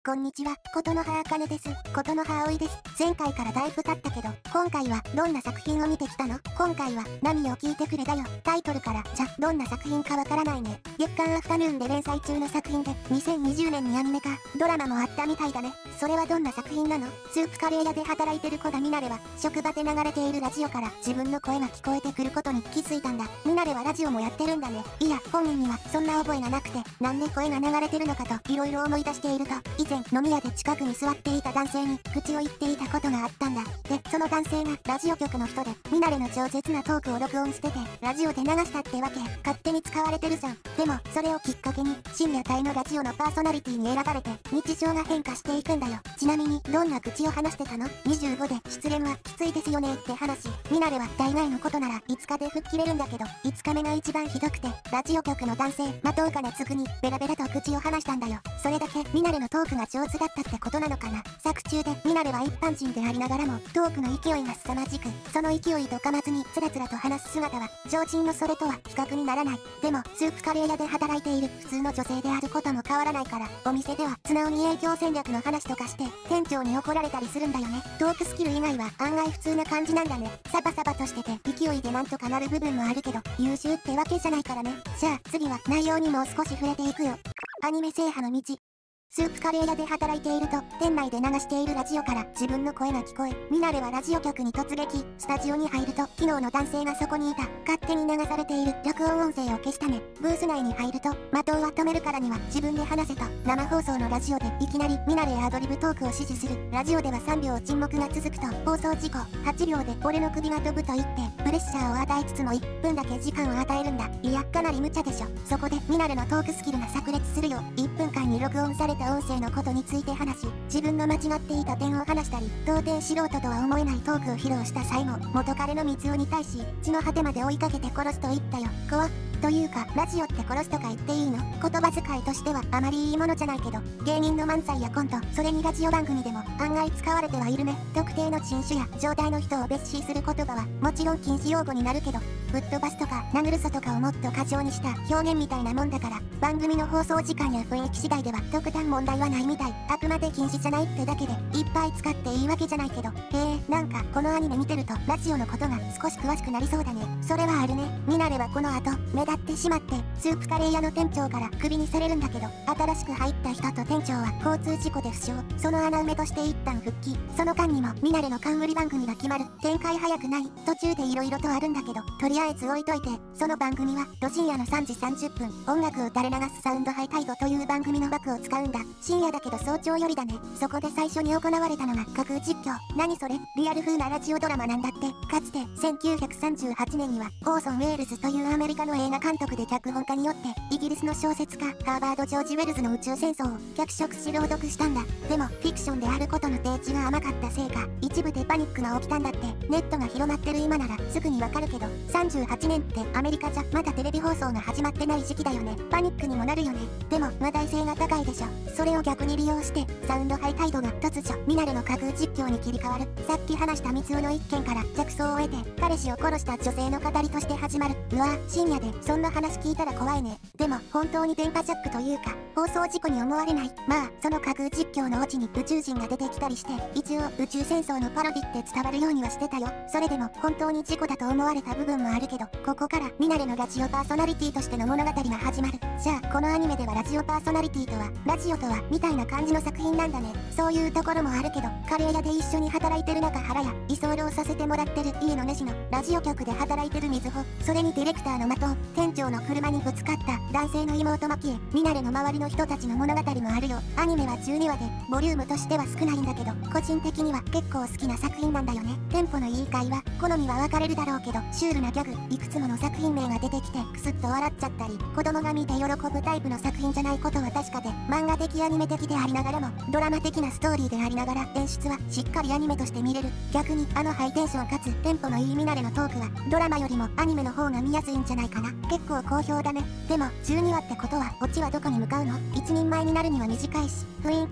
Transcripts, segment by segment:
こんにちは、ことの葉あかねです。ことの葉あおいです。前回からだいぶ経ったけど、今回はどんな作品を見てきたの？今回は何を聞いてくれだよ。タイトルからじゃどんな作品かわからないね。月刊アフタヌーンで連載中の作品で、2020年にアニメ化、ドラマもあったみたいだね。それはどんな作品なの？スープカレー屋で働いてる子がミナレは、職場で流れているラジオから自分の声が聞こえてくることに気づいたんだ。ミナレはラジオもやってるんだね。いや、本人にはそんな覚えがなくて、なんで声が流れてるのかと、いろいろ思い出していると、以前飲み屋で近くに座っていた男性に口を言っていたことがあったんだ。で、その男性がラジオ局の人で、ミナレの超絶なトークを録音してて、ラジオで流したってわけ。勝手に使われてるじゃん。でも、それをきっかけに、深夜帯のラジオのパーソナリティに選ばれて、日常が変化していくんだよ。ちなみに、どんな口を話してたの？ 25 で失恋はきついですよねって話。ミナレは大概のことなら5日で吹っ切れるんだけど、5日目が一番ひどくて、ラジオ局の男性、的岡夏つにベラベラと口を話したんだよ。それだけミナレのトークが上手だったってことなのかな。作中でミナレは一般人でありながらもトークの勢いが凄まじく、その勢いとかまずにつらつらと話す姿は常人のそれとは比較にならない。でもスープカレー屋で働いている普通の女性であることも変わらないから、お店では素直に営業戦略の話とかして店長に怒られたりするんだよね。トークスキル以外は案外普通な感じなんだね。サバサバとしてて勢いでなんとかなる部分もあるけど、優秀ってわけじゃないからね。じゃあ次は内容にもう少し触れていくよ。アニメ制覇の道。スープカレー屋で働いていると、店内で流しているラジオから自分の声が聞こえ、ミナレはラジオ局に突撃。スタジオに入ると、昨日の男性がそこにいた。勝手に流されている録音音声を消したね。ブース内に入ると、的をは止めるからには自分で話せと。生放送のラジオでいきなりミナレやアドリブトークを指示する。ラジオでは3秒沈黙が続くと、放送事故。8秒で俺の首が飛ぶと言って、プレッシャーを与えつつも1分だけ時間を与えるんだ。いや、かなり無茶でしょ。そこでミナレのトークスキルが炸裂するよ。1分間に録音された音声のことについて話し、自分の間違っていた点を話したり、到底素人とは思えないトークを披露した最後、元彼の光雄に対し、血の果てまで追いかけて殺すと言ったよ。怖っ。というか、ラジオって殺すとか言っていいの？言葉遣いとしてはあまりいいものじゃないけど、芸人の漫才やコント、それにラジオ番組でも案外使われてはいるね。特定の人種や状態の人を蔑視する言葉はもちろん禁止用語になるけど、ぶっ飛ばすとか殴るぞとかをもっと過剰にした表現みたいなもんだから、番組の放送時間や雰囲気次第では特段問題はないみたい。あくまで禁止じゃないってだけでいっぱい使っていいわけじゃないけど、なんかこのアニメ見てるとラジオのことが少し詳しくなりそうだね。それはあるね。ミナレはこの後目立ってしまってスープカレー屋の店長からクビにされるんだけど、新しく入った人と店長は交通事故で負傷。その穴埋めとして一旦復帰。その間にもミナレの冠番組が決まる。展開早くない？途中で色々とあるんだけど、とりあえず置いといて、その番組は深夜の3時30分、音楽を垂れ流すサウンドハイタイドという番組の枠を使うんだ。深夜だけど早朝よりだね。そこで最初に行われたのが架空実況。何それ？リアル風なラジオドラマなんだって。かつて1938年にはオーソン・ウェールズというアメリカの映画監督で脚本家によってイギリスの小説家ハーバード・ジョージ・ウェルズの宇宙戦争を脚色し朗読したんだ。でもフィクションであることの定値が甘かったせいか、一部でパニックが起きたんだって。ネットが広まってる今ならすぐにわかるけど、38年ってアメリカじゃまだテレビ放送が始まってない時期だよね。パニックにもなるよね。でも話題性が高いでしょ。それを逆に利用してサウンドハイタイドが突如ミナレの架空実況に切り替わる。さっき話した光雄の一件から着想を得て彼氏を殺した女性の語りとして始まる。うわ、深夜でそんな話聞いたら怖いね。でも本当に電波ジャックというか放送事故に思われない。まあその架空実況のオチに宇宙人が出てきたりして、一応宇宙戦争のパロディって伝わるようにはしてたよ。それでも本当に事故だと思われた部分もあるけど、ここからミナレのラジオパーソナリティとしての物語が始まる。じゃあこのアニメではラジオパーソナリティとは、ラジオとはみたいな感じの作品なんだね。そういうところもあるけど、カレー屋で一緒に働いてる中原や居候させてもらってる家の主のラジオ局で働いてる水穂、それにディレクターの的、店長の車にぶつかった男性の妹マキエ、ミナレの周りの人たちの物語もあるよ。アニメは12話でボリュームとしては少ないんだけど、個人的には結構好きな作品なんだよね。テンポのいい会話、好みは分かれるだろうけど、シュールなギャグ、いくつもの作品名が出てきてクスッと笑っちゃったり、子供が見て喜ぶタイプの作品じゃないことは確かで、漫画的アニメ的でありながらもドラマ的なストーリーでありながら、演出はしっかりアニメとして見れる。逆にあのハイテンションかつテンポのいいミナレのトークはドラマよりもアニメの方が見やすいんじゃないかな。結構好評だね。でも12話ってことはオチはどこに向かうの？一人前になるには短いし、雰囲気的に劇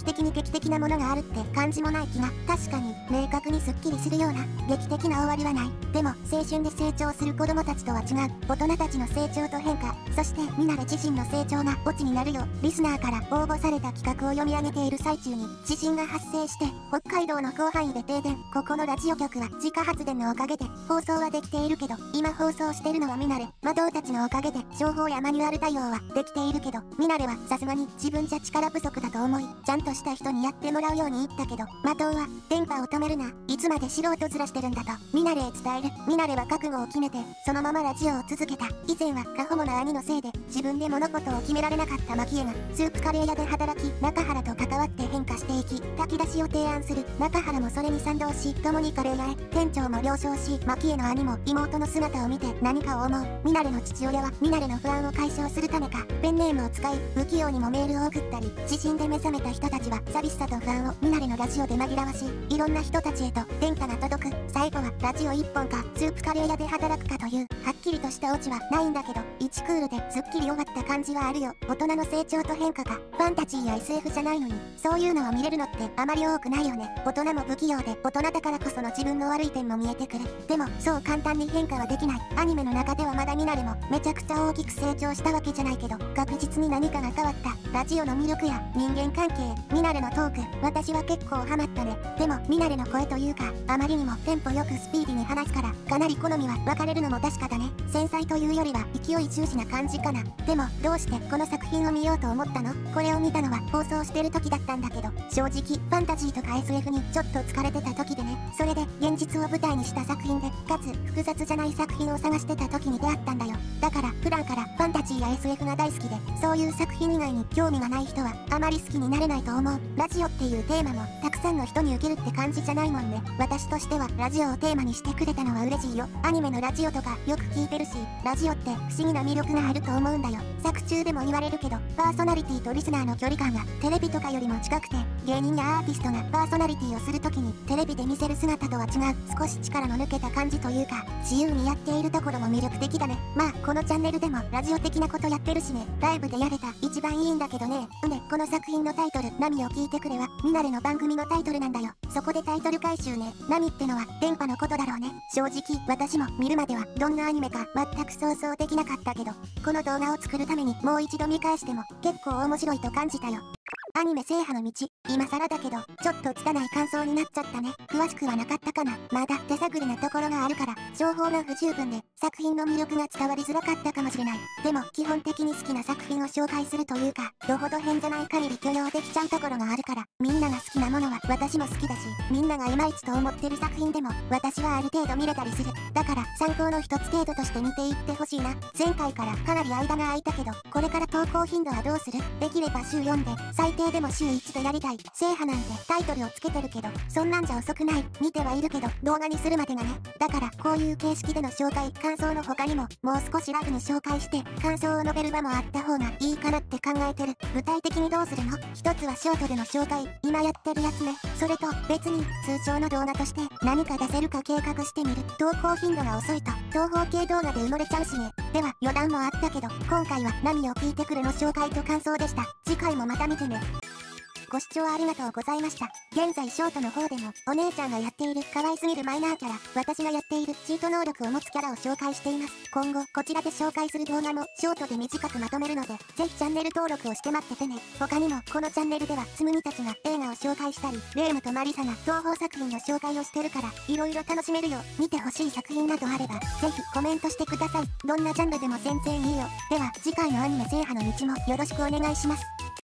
劇的なものがあるって感じもない気が、確かに明確にスッキリするような劇的な終わりはない。でも青春で成長する子供たちとは違う大人たちの成長と変化、そしてミナレ自身の成長がオチになるよ。リスナーから応募された企画を読み上げている最中に地震が発生して北海道の広範囲で停電。ここのラジオ局は自家発電のおかげで放送はできているけど、今放送してるのはミナレ魔導たちのおかげで情報やマニュアル対応はできているけど、ミナレはさすがに自分じゃ力不足だと思いちゃんとした人にやってもらうように言ったけど、魔導は電波を止めるな、いつまで素人面してるんだとミナレへ伝える。ミナレは覚悟を決めてそのままラジオを続けた。以前は過保護な兄のせいで自分で物事を決められなかったマキエがスープカレー屋で働き中原と関わって変化していき、炊き出しを提案する。中原もそれに賛同し共にカレー屋へ。店長も了承し、マキエの兄も妹の姿を見て何かを思う。ミナレの父親はミナレの不安を解消するためかペンネームを使い不器用にもメールを送ったり、地震で目覚めた人たちは寂しさと不安をミナレのラジオで紛らわし、いろんな人たちへと電波が届く。最後はラジオ1本かスープカレー屋で働くかというはっきりとしたオチはないんだけど、1クールですっきり終わった感じはあるよ。大人の成長と変化がファンタジーや SF じゃないのにそういうのを見れるのってあまり多くないよね。大人も不器用で大人だからこその自分の悪い点も見えてくる。でもそう簡単に変化はできない。アニメの中ではまだミナレもめちゃくちゃ大きく成長したわけじゃないけど、確実に何かが変わった。ラジオの魅力や人間関係、ミナレのトーク、私は結構ハマったね。でもミナレの声というかあまりにもテンポよくスピーディーに話すからかなり好みは分かれるのも確かだね。繊細というよりは勢い重視な感じかな。でもどうしてこの作品を見ようと思ったの？これを見たのは放送してる時だったんだけど、正直ファンタジーとか SF にちょっと疲れてた時でね。それで現実を舞台にした作品でかつ複雑じゃない作品を探してた時に出会ったんだよ。だから普段からファンタジーや SF が大好きで、そういう作品以外に興味がない人はあまり好きになれないと思う。ラジオっていうテーマもたくさんの人に受けるって感じじゃないもんね。私としてはラジオをテーマにしてくれたのは嬉しいよ。アニメのラジオとかよく聞いてるし、ラジオって不思議な魅力があると思うんだよ。作中でも言われるけどパーソナリティとリスナーの距離感がテレビとかよりも近くて、芸人やアーティストがパーソナリティをするときにテレビで見せる姿とは違う少し力の抜けた感じというか自由にやっているところも魅力的だね。まあこのチャンネルでもラジオ的なことやってるしね、ライブでやれた一番いいんだけどね。この作品のタイトル「ナミを聞いてくれ」はミナレの番組のタイトルなんだよ。そこでタイトル回収ね。ナミってのは電波のことだろうね。正直私も見るまではどんなアニメか全く想像できなかったけど、この動画を作るためにもう一度見返しても結構面白いと感じたよ。アニメ制覇の道、今更だけどちょっと拙い感想になっちゃったね。詳しくはなかったかな。まだ手探りなところがあるから情報が不十分で作品の魅力が伝わりづらかったかもしれない。でも基本的に好きな作品を紹介するというか、どほど変じゃない限り許容できちゃうところがあるから、みんなが好きなものは私も好きだし、みんながいまいちと思ってる作品でも私はある程度見れたりする。だから参考の一つ程度として見ていってほしいな。前回からかなり間が空いたけど、これから投稿頻度はどうする？できれば週4で最低でも週1でやりたい。制覇なんてタイトルをつけてるけどそんなんじゃ遅くない。見てはいるけど動画にするまでがね。だからこういう形式での紹介感想の他にももう少しラフに紹介して感想を述べる場もあった方がいいかなって考えてる。具体的にどうするの？一つはショートでの紹介、今やってるやつね。それと別に通常の動画として何か出せるか計画してみる。投稿頻度が遅いと東方系動画で埋もれちゃうしね。では余談もあったけど今回はナミを聞いてくるの紹介と感想でした。次回もまた見てね。ご視聴ありがとうございました。現在ショートの方でもお姉ちゃんがやっている可愛すぎるマイナーキャラ、私がやっているチート能力を持つキャラを紹介しています。今後こちらで紹介する動画もショートで短くまとめるので、ぜひチャンネル登録をして待っててね。他にもこのチャンネルではつむみたちが映画を紹介したり、レイムとマリサが東宝作品の紹介をしてるから、いろいろ楽しめるよ。見てほしい作品などあれば、ぜひコメントしてください。どんなジャンルでも全然いいよ。では次回のアニメ制覇の道もよろしくお願いします。